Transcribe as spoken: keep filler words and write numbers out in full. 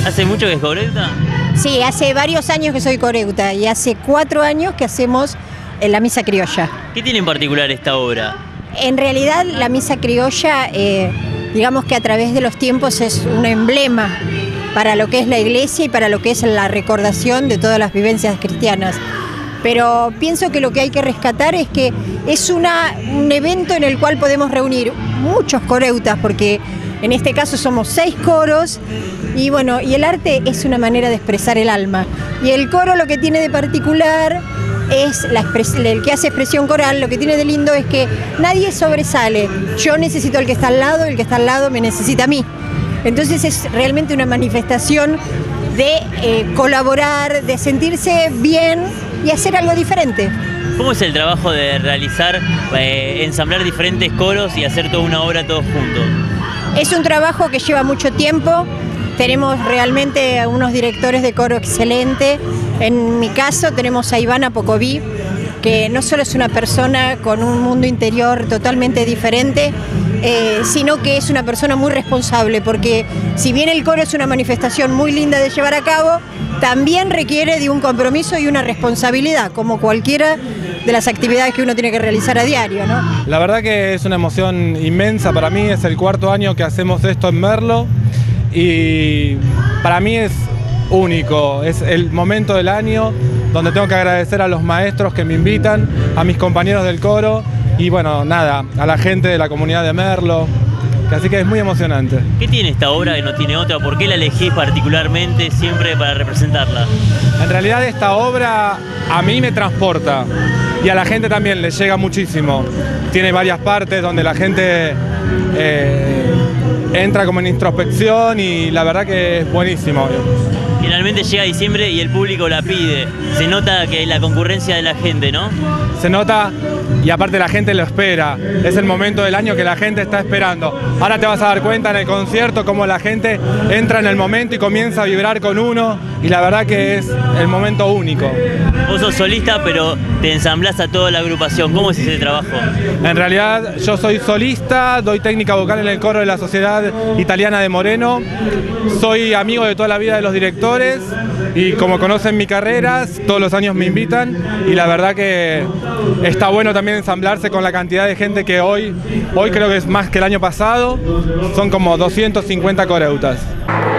¿Hace mucho que es coreuta? Sí, hace varios años que soy coreuta y hace cuatro años que hacemos la misa criolla. ¿Qué tiene en particular esta obra? En realidad la misa criolla, eh, digamos que a través de los tiempos es un emblema para lo que es la iglesia y para lo que es la recordación de todas las vivencias cristianas. Pero pienso que lo que hay que rescatar es que es una, un evento en el cual podemos reunir muchos coreutas, porque en este caso somos seis coros, y bueno, y el arte es una manera de expresar el alma. Y el coro lo que tiene de particular es, la el que hace expresión coral, lo que tiene de lindo es que nadie sobresale. Yo necesito al que está al lado, el que está al lado me necesita a mí. Entonces es realmente una manifestación de eh, colaborar, de sentirse bien y hacer algo diferente. ¿Cómo es el trabajo de realizar, eh, ensamblar diferentes coros y hacer toda una obra todos juntos? Es un trabajo que lleva mucho tiempo. Tenemos realmente unos directores de coro excelentes. En mi caso tenemos a Ivana Pocoví, que no solo es una persona con un mundo interior totalmente diferente, eh, sino que es una persona muy responsable, porque si bien el coro es una manifestación muy linda de llevar a cabo, también requiere de un compromiso y una responsabilidad, como cualquiera de las actividades que uno tiene que realizar a diario, ¿no? La verdad que es una emoción inmensa para mí, es el cuarto año que hacemos esto en Merlo y para mí es único, es el momento del año donde tengo que agradecer a los maestros que me invitan, a mis compañeros del coro y bueno, nada, a la gente de la comunidad de Merlo, así que es muy emocionante. ¿Qué tiene esta obra que no tiene otra? ¿Por qué la elegís particularmente siempre para representarla? En realidad esta obra a mí me transporta y a la gente también le llega muchísimo. Tiene varias partes donde la gente eh, entra como en introspección y la verdad que es buenísimo. Finalmente llega diciembre y el público la pide. Se nota que la concurrencia de la gente, ¿no? Se nota y aparte la gente lo espera. Es el momento del año que la gente está esperando. Ahora te vas a dar cuenta en el concierto cómo la gente entra en el momento y comienza a vibrar con uno y la verdad que es el momento único. Vos sos solista pero te ensamblás a toda la agrupación. ¿Cómo es ese trabajo? En realidad yo soy solista, doy técnica vocal en el coro de la Sociedad Italiana de Moreno. Soy amigo de toda la vida de los directores y como conocen mi carrera, todos los años me invitan y la verdad que está bueno también ensamblarse con la cantidad de gente que hoy, hoy creo que es más que el año pasado, son como doscientos cincuenta coreutas.